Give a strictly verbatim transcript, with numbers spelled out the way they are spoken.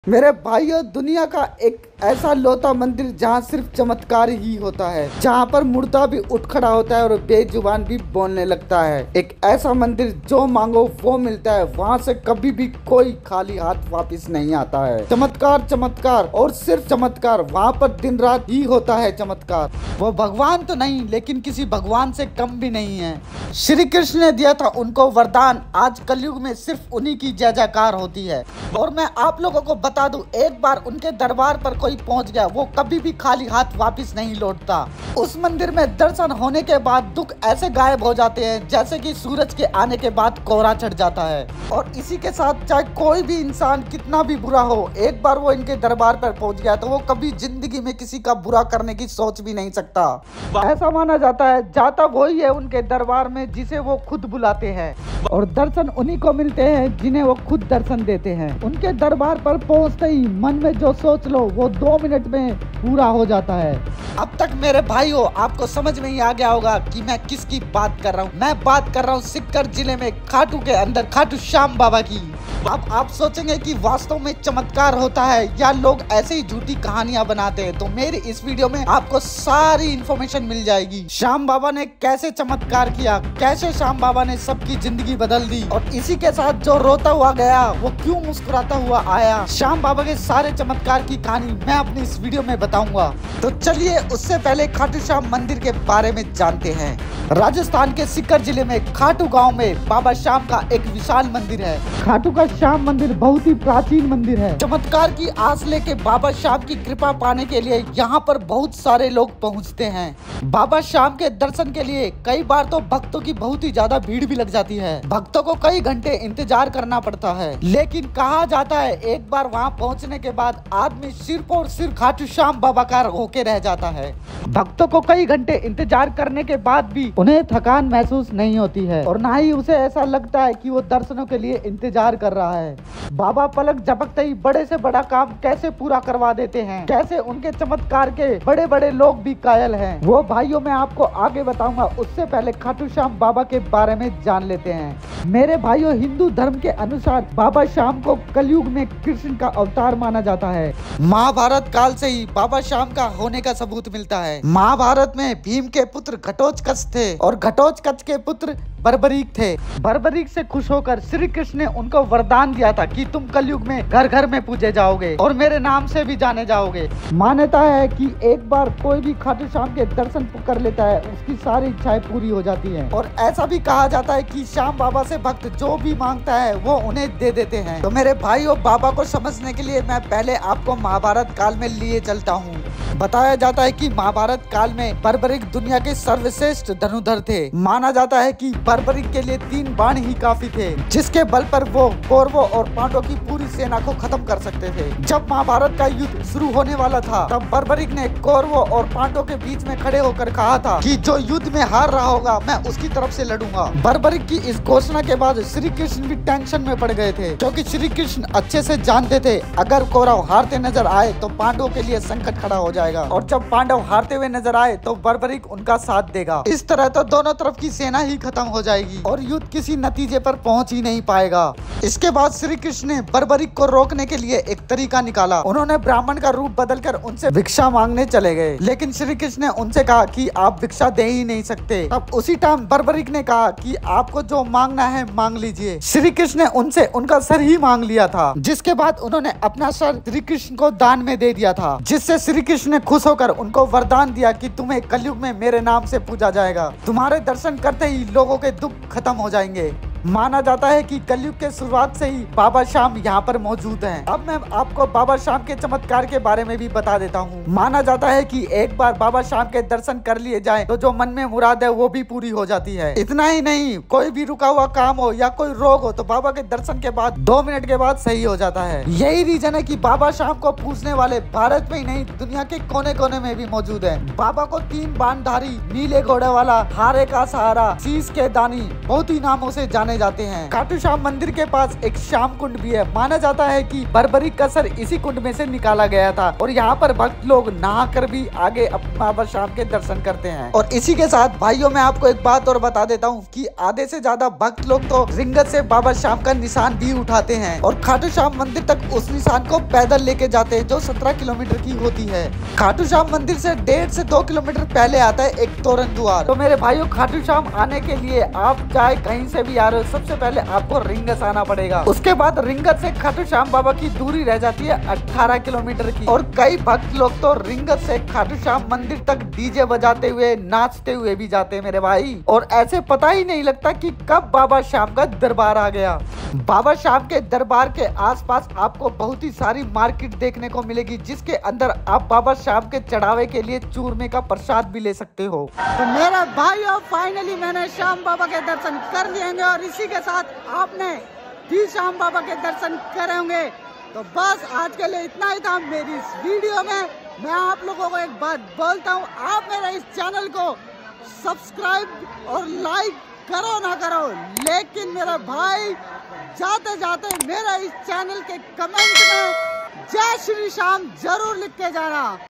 मेरे भाइयों, दुनिया का एक ऐसा लौता मंदिर जहाँ सिर्फ चमत्कार ही होता है, जहाँ पर मुर्दा भी उठ खड़ा होता है और बेजुबान भी बोलने लगता है। एक ऐसा मंदिर जो मांगो वो मिलता है, वहाँ से कभी भी कोई खाली हाथ वापस नहीं आता है। चमत्कार चमत्कार और सिर्फ चमत्कार, वहाँ पर दिन रात ही होता है चमत्कार। वो भगवान तो नहीं, लेकिन किसी भगवान से कम भी नहीं है। श्री कृष्ण ने दिया था उनको वरदान, आज कलयुग में सिर्फ उन्हीं की जय जयकार होती है। और मैं आप लोगों को बता दूं, एक बार उनके दरबार पर कोई पहुंच गया, वो कभी भी खाली हाथ वापस नहीं लौटता। उस मंदिर में दर्शन होने के बाद दुख ऐसे गायब हो जाते हैं जैसे कि सूरज के आने के बाद कोहरा चढ़ जाता है। और इसी के साथ चाहे कोई भी इंसान कितना भी बुरा हो, एक बार वो इनके दरबार पर पहुंच गया तो वो कभी जिंदगी में किसी का बुरा करने की सोच भी नहीं सकता। ऐसा माना जाता है जाता वही है उनके दरबार में जिसे वो खुद बुलाते हैं, और दर्शन उन्हीं को मिलते हैं जिन्हें वो खुद दर्शन देते हैं। उनके दरबार पर पहुंचते ही मन में जो सोच लो वो दो मिनट में पूरा हो जाता है। अब तक मेरे भाइयों आपको समझ में ही आ गया होगा कि मैं किसकी बात कर रहा हूँ। मैं बात कर रहा हूँ सीकर जिले में खाटू के अंदर खाटू श्याम बाबा की। अब आप सोचेंगे कि वास्तव में चमत्कार होता है या लोग ऐसे ही झूठी कहानियां बनाते हैं, तो मेरी इस वीडियो में आपको सारी इन्फॉर्मेशन मिल जाएगी। श्याम बाबा ने कैसे चमत्कार किया, कैसे श्याम बाबा ने सबकी जिंदगी बदल दी, और इसी के साथ जो रोता हुआ गया वो क्यों मुस्कुराता हुआ आया। श्याम बाबा के सारे चमत्कार की कहानी मैं अपनी इस वीडियो में बताऊंगा। तो चलिए उससे पहले खाटू श्याम मंदिर के बारे में जानते हैं। राजस्थान के सीकर जिले में खाटू गाँव में बाबा श्याम का एक विशाल मंदिर है। खाटू का श्याम मंदिर बहुत ही प्राचीन मंदिर है। चमत्कार की आस लेके बाबा श्याम की कृपा पाने के लिए यहाँ पर बहुत सारे लोग पहुँचते हैं। बाबा श्याम के दर्शन के लिए कई बार तो भक्तों की बहुत ही ज्यादा भीड़ भी लग जाती है। भक्तों को कई घंटे इंतजार करना पड़ता है, लेकिन कहा जाता है एक बार वहाँ पहुँचने के बाद आदमी सिर्फ और सिर्फ खाटू श्याम बाबा का होके रह जाता है। भक्तों को कई घंटे इंतजार करने के बाद भी उन्हें थकान महसूस नहीं होती है, और न ही उसे ऐसा लगता है कि वो दर्शनों के लिए इंतजार कर रहा है। बाबा पलक झपकते ही बड़े से बड़ा काम कैसे पूरा करवा देते हैं, कैसे उनके चमत्कार के बड़े बड़े लोग भी कायल हैं, वो भाइयों मैं आपको आगे बताऊंगा। उससे पहले खाटू श्याम बाबा के बारे में जान लेते हैं। मेरे भाइयों, हिंदू धर्म के अनुसार बाबा श्याम को कलयुग में कृष्ण का अवतार माना जाता है। महाभारत काल से ही बाबा श्याम का होने का सबूत मिलता है। महाभारत में भीम के पुत्र घटोत्कच थे और घटोत्कच के पुत्र बर्बरीक थे। बर्बरीक से खुश होकर श्री कृष्ण ने उनको वरदान दिया था कि तुम कलयुग में घर घर में पूजे जाओगे और मेरे नाम से भी जाने जाओगे। मान्यता है कि एक बार कोई भी खाटू श्याम के दर्शन कर लेता है उसकी सारी इच्छाएं पूरी हो जाती हैं। और ऐसा भी कहा जाता है कि श्याम बाबा से भक्त जो भी मांगता है वो उन्हें दे देते हैं। तो मेरे भाइयों, बाबा को समझने के लिए मैं पहले आपको महाभारत काल में लिए चलता हूँ। बताया जाता है कि महाभारत काल में बर्बरीक दुनिया के सर्वश्रेष्ठ धनुधर थे। माना जाता है कि बर्बरीक के लिए तीन बाण ही काफी थे, जिसके बल पर वो कौरवों और पांडवों की पूरी सेना को खत्म कर सकते थे। जब महाभारत का युद्ध शुरू होने वाला था, तब बर्बरीक ने कौरवों और पांडवों के बीच में खड़े होकर कहा था कि जो युद्ध में हार रहा होगा मैं उसकी तरफ से लड़ूंगा। बर्बरीक की इस घोषणा के बाद श्री कृष्ण भी टेंशन में पड़ गए थे, क्योंकि श्री कृष्ण अच्छे से जानते थे अगर कौरव हारते नजर आए तो पांडवों के लिए संकट खड़ा हो जाएगा, और जब पांडव हारते हुए नजर आए तो बर्बरीक उनका साथ देगा। इस तरह तो दोनों तरफ की सेना ही खत्म हो जाएगी और युद्ध किसी नतीजे पर पहुंच ही नहीं पाएगा। इसके बाद श्री कृष्ण ने बर्बरीक को रोकने के लिए एक तरीका निकाला। उन्होंने ब्राह्मण का रूप बदलकर उनसे भिक्षा मांगने चले गए, लेकिन श्री कृष्ण ने उनसे कहा कि आप भिक्षा दे ही नहीं सकते। तब उसी टाइम बर्बरीक ने कहा कि आपको जो मांगना है मांग लीजिए। श्री कृष्ण ने उनसे उनका सर ही मांग लिया था, जिसके बाद उन्होंने अपना सर श्री कृष्ण को दान में दे दिया था, जिससे श्री कृष्ण ने खुश होकर उनको वरदान दिया कि तुम्हें कलयुग में मेरे नाम से पूजा जाएगा। तुम्हारे दर्शन करते ही लोगों के दुख खत्म हो जाएंगे। माना जाता है कि कलयुग के शुरुआत से ही बाबा श्याम यहाँ पर मौजूद हैं। अब मैं आपको बाबा श्याम के चमत्कार के बारे में भी बता देता हूँ। माना जाता है कि एक बार बाबा श्याम के दर्शन कर लिए जाएं तो जो मन में मुराद है वो भी पूरी हो जाती है। इतना ही नहीं, कोई भी रुका हुआ काम हो या कोई रोग हो तो बाबा के दर्शन के बाद दो मिनट के बाद सही हो जाता है। यही रीजन है कि बाबा श्याम को पूजने वाले भारत में ही नहीं दुनिया के कोने कोने में भी मौजूद है। बाबा को तीन बाणधारी, नीले घोड़े वाला, हारे का सहारा, शीश के दानी बहुत ही नामों से जाने माने जाते हैं। खाटू श्याम मंदिर के पास एक श्याम कुंड भी है। माना जाता है कि बर्बरी कसर इसी कुंड में से निकाला गया था और यहाँ पर भक्त लोग नहा कर भी आगे अपने बाबा श्याम के दर्शन करते हैं। और इसी के साथ भाइयों मैं आपको एक बात और बता देता हूँ कि आधे से ज्यादा भक्त लोग तो रिंगत से बाबा श्याम का निशान भी उठाते हैं और खाटू श्याम मंदिर तक उस निशान को पैदल लेके जाते हैं जो सत्रह किलोमीटर की होती है। खाटू श्याम मंदिर से डेढ़ से दो किलोमीटर पहले आता है एक तोरण द्वार। तो मेरे भाइयों खाटू श्याम आने के लिए आप चाहे कहीं से भी आ रहे हो, सबसे पहले आपको रिंगत आना पड़ेगा। उसके बाद रिंगत से खाटू श्याम बाबा की दूरी रह जाती है अठारह किलोमीटर की। और कई भक्त लोग तो रिंगत से खाटू श्याम मंदिर तक डीजे बजाते हुए नाचते हुए भी जाते हैं मेरे भाई। और ऐसे पता ही नहीं लगता कि कब बाबा श्याम का दरबार आ गया। बाबा श्याम के दरबार के आसपास आपको बहुत ही सारी मार्केट देखने को मिलेगी जिसके अंदर आप बाबा श्याम के चढ़ावे के लिए चूरमे का प्रसाद भी ले सकते हो। तो मेरे भाइयों फाइनली मैंने श्याम बाबा के दर्शन कर लिए होंगे और इसी के साथ आपने भी श्याम बाबा के दर्शन करे होंगे। तो बस आज के लिए इतना ही था मेरी इस वीडियो में। मैं आप लोगों को एक बात बोलता हूँ, आप मेरे इस चैनल को सब्सक्राइब और लाइक करो ना करो, लेकिन मेरा भाई जाते जाते मेरा इस चैनल के कमेंट में जय श्री श्याम जरूर लिख के जाना।